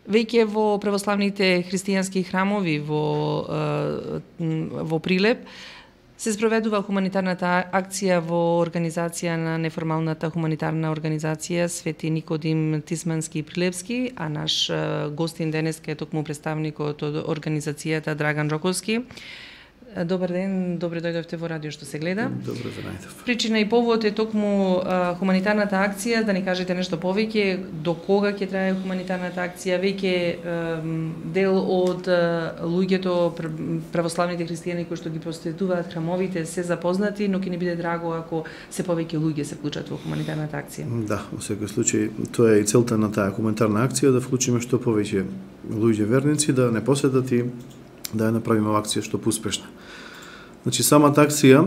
Веќе во православните христијански храмови во Прилеп се спроведува хуманитарната акција во организација на неформалната хуманитарна организација Свети Никодим Тисмански Прилепски, а наш гостин денеска е токму представникот од организацијата Драган Роковски. Добар ден, добре дојдовте во радио што се гледа. Добре ве најдов. Причина и повод е токму хуманитарната акција, да ни кажете нешто повеќе, до кога ќе трае хуманитарната акција, веќе дел од луѓето, православните христијани кои што ги посетуваат храмовите се запознати, но ќе ни биде драго ако се повеќе луѓе се вклучат во хуманитарната акција. Да, во секој случај тоа е и целта на таа хуманитарна акција, да вклучиме што повеќе луѓе верници да не посетат и да ја направиме акција што поуспешна. Значи, самата акција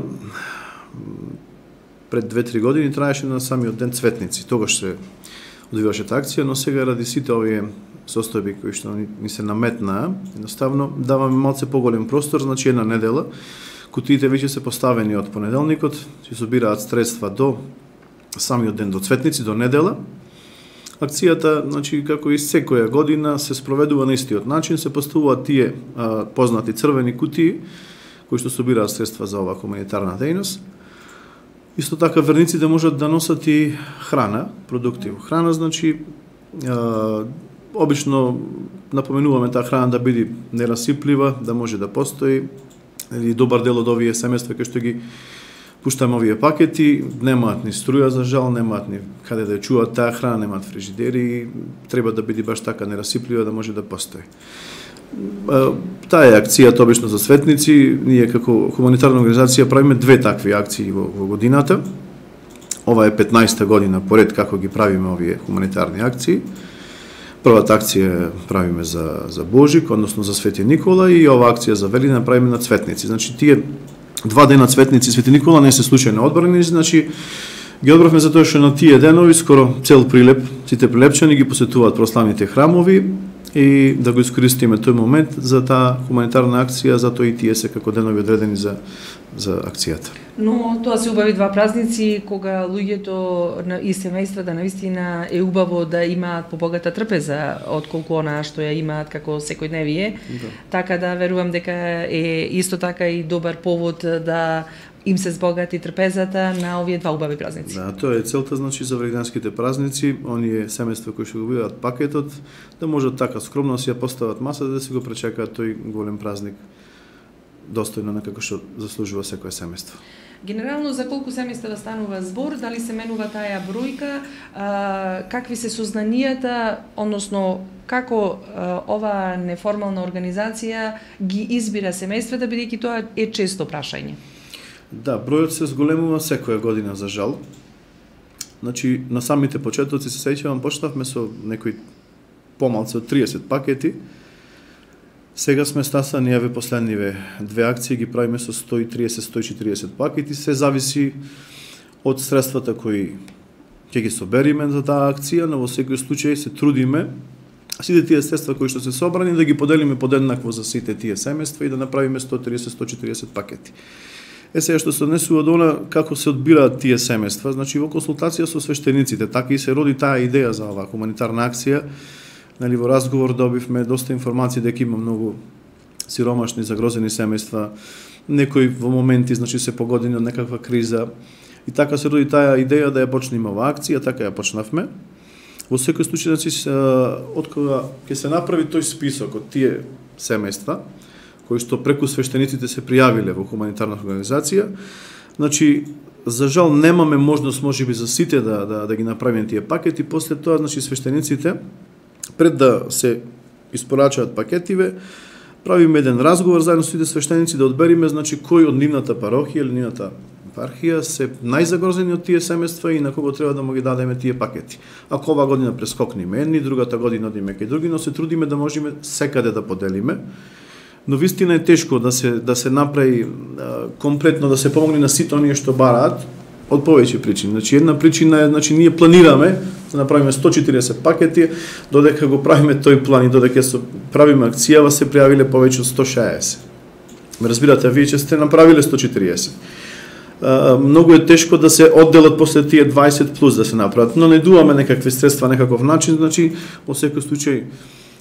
пред 2-3 години траеше на самиот ден Цветници. Тогаш се одвиваше таа акција, но сега ради сите овие состојби кои што ни се наметнаа, едноставно даваме малце поголем простор, значи една недела. Кутиите веќе се поставени од понеделникот, се собираат средства до самиот ден, до Цветници, до недела. Акцијата, значи, како и секоја година, се спроведува на истиот начин, се поставуваат тие познати црвени кутии, кои што собираат средства за оваа хуманитарна дејност. Исто така, верниците можат да носат и храна, продукти. Храна, значи, обично напоменуваме таа храна да биде нерасиплива, да може да постои, или добар дел од овие семејства кои што ги пуштаме овие пакети, немаат ни струја, за жал, немаат ни каде да ја чуваат таа храна, немаат фрижидери, треба да биде баш така нерасиплива да може да постои. Таа е акцијата обично за Светници. Ние како хуманитарна организација правиме две такви акции во годината. Ова е 15-та година поред како ги правиме овие хуманитарни акции. Првата акција правиме за Божик, односно за Свети Никола, и ова акција за Велина правиме на Цветници. Значи, тие два дена Цветници и Свети Никола не се случајно одбрани, значи ги одбравме затоа што на тие денови скоро цел Прилеп, сите прилепчани ги посетуваат православните храмови и да го искористиме тој момент за таа хуманитарна акција, затоа и тие се како денови одредени за акцијата. Но тоа се убави два празници кога луѓето и семејствата навистина е убаво да имаат побогата трпеза отколку онаа што ја имаат како секојдневие. Да. Така да верувам дека е исто така и добар повод да им се збогати трпезата на овие два убави празници. Да, тоа е целта, значи, за великденските празници, оние семејства кои што го бидат пакетот, да можат така скромно да си ја постават масата, да си го пречекаат тој голем празник достојно на како што заслужува секое семејство. Генерално, за колку семејства станува збор, дали се менува таа бројка, какви се сознанијата, односно како ова неформална организација ги избира семејствата, бидејќи тоа е често прашање? Да, бројот се зголемува секоја година, за жал. Значи, на самите почетоци се сеќавам, почнавме со некои помалце од 30 пакети. Сега сме стасани, еве последниве две акции ги правиме со 130-140 пакети. Се зависи од средствата кои ќе ги собериме за таа акција, но во секој случај се трудиме сите тие средства кои што се собрани да ги поделиме подеднакво за сите тие семејства и да направиме 130-140 пакети. Сега што се однесува до она како се одбираат тие семејства, значи во консултација со свештениците, така и се роди таа идеја за оваа хуманитарна акција. Нали, во разговор добивме доста информации дека има многу сиромашни, загрозени семејства, некои во моменти, значи, се погодени од некаква криза. И така се роди таа идеја да ја почнеме оваа акција, така ја почнавме. Во секој случај, значи, откога ќе се направи тој список од тие семејства, кои што преку свештениците се пријавиле во хуманитарна организација, значи, за жал немаме можност можеби за сите да ги направиме тие пакети. После тоа, значи, свештениците пред да се испорачаат пакетиве, правиме еден разговор заедно со сите свештеници да одбериме, значи, кој од нивната парохија или нивната епархија се најзагрозени од тие семејства и на кого треба да му ги дадеме тие пакети. Ако оваа година прескокниме едни, другата година одиме кај други, но се трудиме да можеме секаде да поделиме. Но вистина е тешко да се направи комплетно, да се помогне на сите оние што бараат, од повеќе причини. Значи, една причина е, значи, ние планираме да направиме 140 пакети, додека го правиме тој план и додека правиме акцијава, се пријавиле повеќе од 160. Ме разбирате, вие че сте направиле 140. Многу е тешко да се одделат после тие 20 плюс да се направат, но најдуваме некакви средства, некаков начин, значи, во секој случај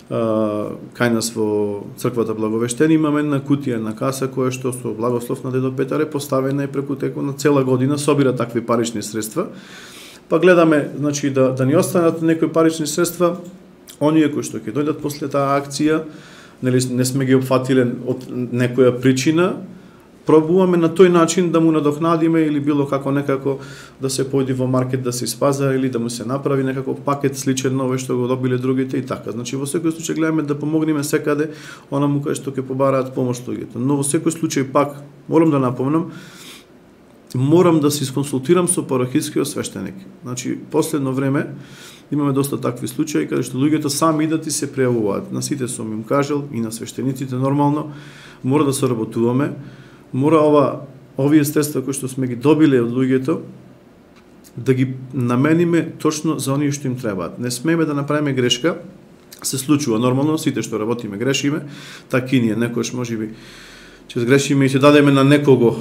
кај нас во црквата Благовештени имаме една кутија, една каса која што со благослов на дедо Петар е поставена и преку текот на цела година собира такви парични средства. Па гледаме, значи, да ни останат некои парични средства, оние кои што ќе дојдат после таа акција, нели не сме ги опфатиле од некоја причина, пробуваме на тој начин да му надокнадиме или било како некако да се појди во маркет да се испаза или да му се направи некако пакет сличен на овој што го добиле другите и така. Значи во секој случај гледаме да помогнеме секаде онаму кај што ќе побараат помош луѓето. Но во секој случај пак морам да напомнам, морам да се исконсултирам со парохискиот свештеник. Значи последно време имаме доста такви случаи каде што луѓето сами идат и се пријавуваат. На сите сум им кажал и на свештениците нормално мора да соработуваме. Мора овие средства кои што сме ги добиле од луѓето да ги намениме точно за оние што им требаат. Не смееме да направиме грешка. Се случува нормално, сите што работиме грешиме, така и ние некојаш можеби ќе сгрешиме и ќе дадеме на некого.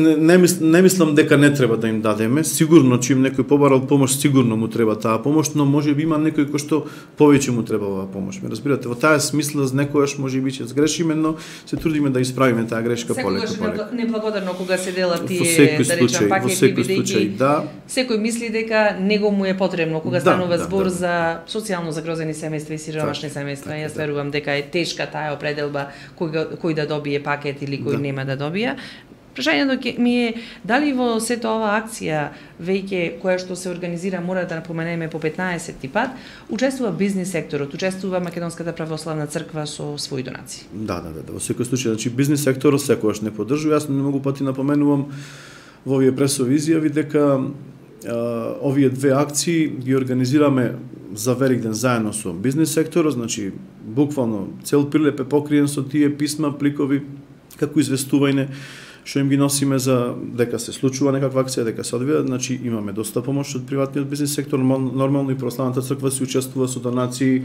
Не мислам дека не треба да им дадеме. Сигурно че им некој побарал помош, сигурно му треба таа помош, но можеби има некој кој што повеќе му треба оваа помош. Ме разбирате, во таа смисла некојаш можеби ќе сгрешиме, но се трудиме да исправиме таа грешка полека. Секогаш неблагодарно кога се делат тие, да речем, пакети, бидејќи секој мисли дека него му е потребно кога станува збор за социјално загрозени семејства и сиромашни семејства. Јас верувам дека е тешка таа определба кој да добие пакет или кој нема да добија. Прашањето ми е дали во сето ова акција веќе која што се организира, мора да напоменеме по 15 пат, учествува бизнис секторот, учествува Македонската православна црква со своји донации. Да, во секој случај, значи бизнис секторот секогаш не поддржува. Јас многу пати напоменувам во овие пресови изјави дека овие две акции ги организираме за Великден заедно со бизнис секторот, значи буквално цел Прилеп е покриен со тие писма, пликови како известување што им ги носиме за дека се случува некаква акција, дека се одвија, значи имаме доста помош од приватниот бизнис сектор, нормално и православната црква се учествува со донации,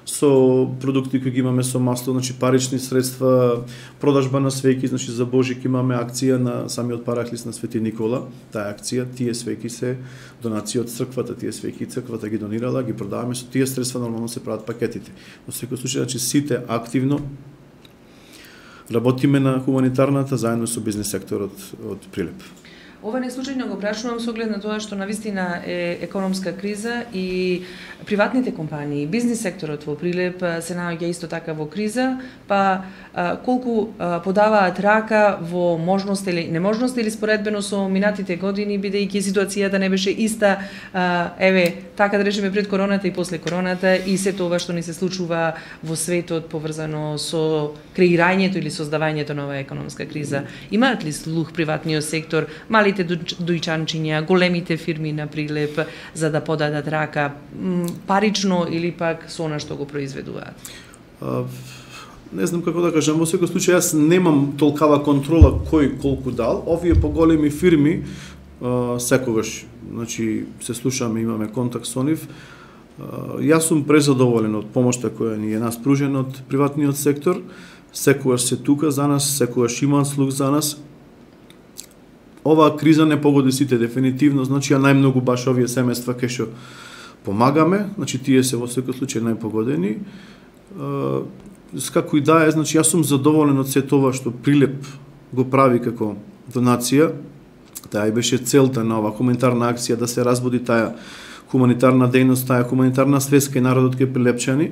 со продукти кои ги имаме со масло, значи парични средства, продажба на свеќи, значи за Божик имаме акција на самиот параклис на Свети Никола. Таа акција, тие свеќи се донации од црквата, тие свеќи црквата ги донирала, ги продаваме со тие средства, нормално се прават пакетите. Во секој случај, значи сите активно работиме на хуманитарната заедно со бизнес секторот од Прилеп. Ова не случајно го прашувам со оглед на тоа што навистина е економска криза и приватните компании, бизнес секторот во Прилеп се наоѓа исто така во криза, па колку подаваат рака во можност или неможност или споредбено со минатите години, бидејќи ситуацијата не беше иста, така да речеме пред короната и после короната и сето ова што ни се случува во светот поврзано со креирањето или создавањето на оваа економска криза. Имаат ли слух приватниот сектор, малите дојчанчиња, големите фирми на Прилеп за да подадат рака парично или пак со она што го произведуваат? Не знам како да кажам, во секој случај јас немам толкава контрола кој колку дал. Овие поголеми фирми секогаш, значи се слушаме, имаме контакт со нив. Јас сум презадоволен од помошта која ни е нас пружена од приватниот сектор. Секогаш се тука за нас, секогаш имаат слух за нас. Оваа криза не погоди сите дефинитивно, значи ја најмногу баш овие семејства кај што помагаме, значи тие се во секој случај најпогодени. Како и да е, значи јас сум задоволен од сето ова што Прилеп го прави како донација. Таа и беше целта на оваа хуманитарна акција да се разбуди таа хуманитарна дејност, таа хуманитарна свеска и народот ке прилепчани.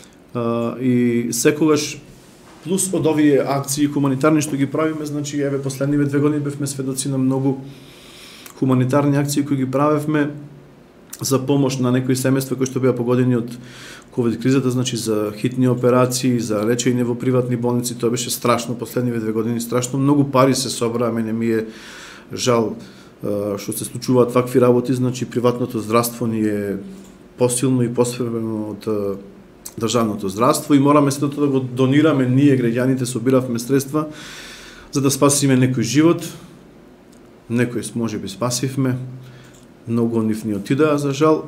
И секогаш плюс од овие акции хуманитарни што ги правиме, значи еве последниве 2 години бевме сведоци на многу хуманитарни акции кои ги правевме за помош на некои семејства кои што беа погодени од ковид кризата, значи за хитни операции, за лечење во приватни болници. Тоа беше страшно последниве 2 години, страшно многу пари се собраа, мене ми е жал што се случуваат вакви работи, значи приватното здравство ни е посилно и посврбено од државното здравство и мораме сето да го донираме ние граѓаните, собиравме средства за да спасиме некој живот. Некој можеби спасивме, многу од нив ни отидаа за жал.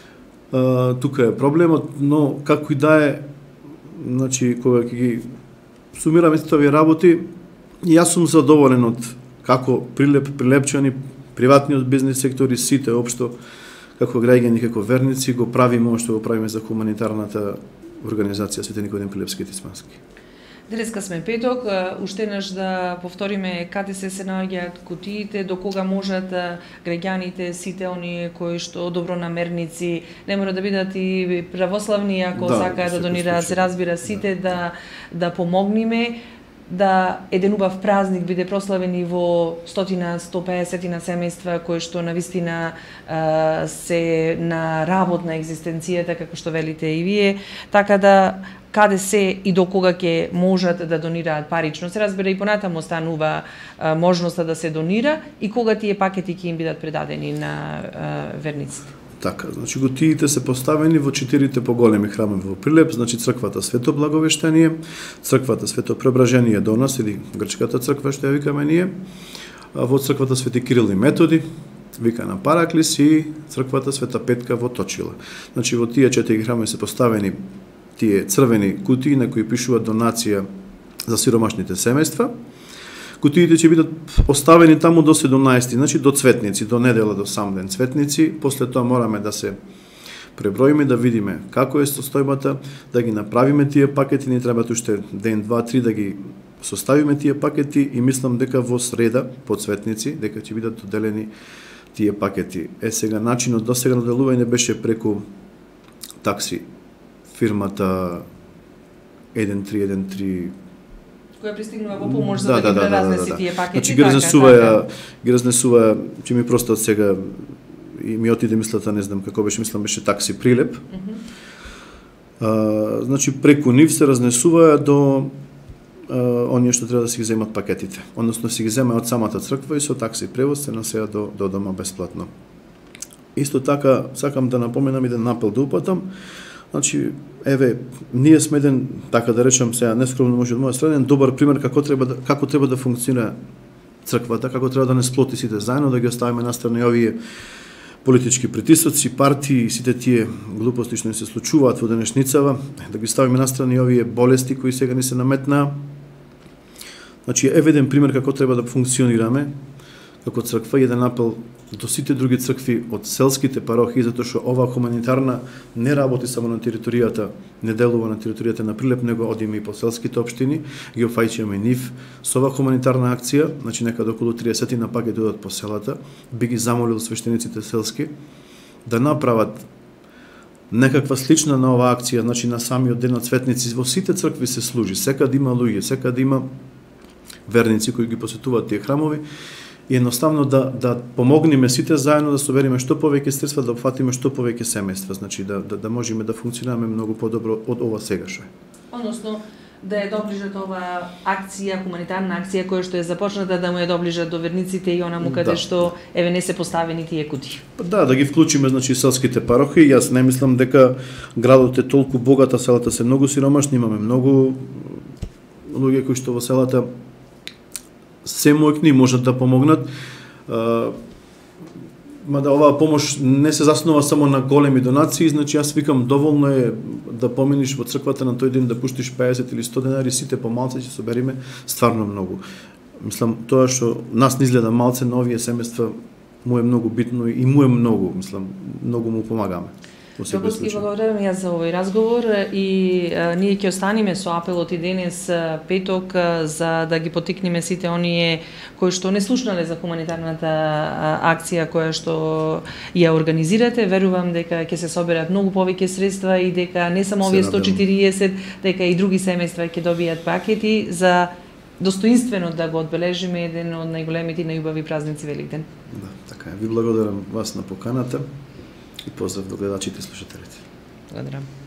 Тука е проблемот, но како и да е, значи кога ќе ги сумираме сите овие работи, јас сум задоволен од како Прилеп, прилепчани, приватниот бизнес сектор и сите општо како граѓани, како верници го правиме што го правиме за хуманитарната организација Свети Никодим Прилепски Тисмански. Денеска сме петок, уште еднаш да повториме каде се наоѓаат кутиите, до кога можат граѓаните, сите оние кои што добронамерници, не мора да бидат и православни, ако сакаат да донираат, се разбира сите да помогниме, да еден убав празник биде прославен и во 100-150 семејства кои што навистина се на работ на екзистенцијата, како што велите и вие, така да каде се и до кога ќе можат да донираат парично. Се разбира и понатаму останува можноста да се донира и кога тие пакети ќе им бидат предадени на верниците. Така, значи кутиите се поставени во 4 поголеми храмови во Прилеп, значи црквата Свето Благовештение, црквата Свето Преображение до нас или грчката црква што ја викаме ние, во црквата Свети Кирил и Методи, викана Параклис и црквата Света Петка во Точила. Значи во тие 4 храмови се поставени тие црвени кутии на кои пишуваат донација за сиромашните семејства. Кутиите ќе бидат поставени таму до 17, значи до Цветници, до недела, до сам ден Цветници. После тоа мораме да се преброиме, да видиме како е состојбата, да ги направиме тие пакети, ни требаат уште ден, 2, 3 да ги составиме тие пакети и мислам дека во среда по Цветници, дека ќе бидат доделени тие пакети. Сега начинот до сега на делување беше преку такси фирмата 1313 која пристигнува во помош за да ги преразнеси тие пакети. Значи ги разнесува, ќе ми простат сега и ми отиде мислата, не знам како беше такси Прилеп. Значи преку нив се разнесува до оние што треба да си ги земат пакетите. Односно си ги зема од самата црква и со такси превоз се носеа до дома бесплатно. Исто така сакам да напоменам еден апел да упатам. Значи, еве, ние сме еден, така да речам сега, нескромно може од моја страна, еден добар пример како треба да функционира црквата, како треба да не сплоти сите заедно, да ги оставиме настрана и овие политички притисоци, партии и сите тие глупости што ни се случуваат во денешницава, да ги ставиме настрана и овие болести кои сега ни се наметнаа. Значи, еве еден пример како треба да функционираме како црква, еден апел до сите други цркви од селските парохии, затоа што оваа хуманитарна не работи само на територијата, не делува на територијата на Прилеп, него одиме и по селските општини, ги офаќаме нив со оваа хуманитарна акција, значи некаде околу 30 на пак одат по селата, би ги замолил свештениците селски да направат некаква слична на оваа акција, значи на самиот ден на Цветници, во сите цркви се служи, секаде има луѓе, секаде има верници кои ги посетуваат тие храмови, и едноставно да помогнеме сите заедно да собериме што повеќе средства, да опфатиме што повеќе семејства, значи да можеме да функционираме многу подобро од ова сегашно. Односно да ја доближат оваа акција, хуманитарна акција која што е започната, да му ја доближат до верниците и онаму каде што еве не се поставени тие кутии. Да ги вклучиме значи селските парохии. Јас не мислам дека градот е толку богат, а селата се многу сиромашни, имаме многу луѓе кои што во селата се мојкни можат да помогнат. Мада оваа помош не се заснова само на големи донации, значи јас викам доволно е да поминиш во црквата на тој ден да пуштиш 50 или 100 денари, сите помалце ќе собериме стварно многу. Мислам тоа што нас не изгледа малце на овие семејства му е многу битно и му е многу, мислам, многу му помагаме. Доковски благодарам јас за овој разговор и ние ќе останеме со апелот и денес петок за да ги поттикнеме сите оние кои што не слушнале за хуманитарната акција која што ја организирате. Верувам дека ќе се соберат многу повеќе средства и дека не само овие 140, дека и други семејства ќе добијат пакети за достоинствено да го одбележиме еден од најголемите и најубави празници Великден. Да, така е. Ви благодарам вас на поканата. И поздрав до гледачите и слушателите. Благодарам.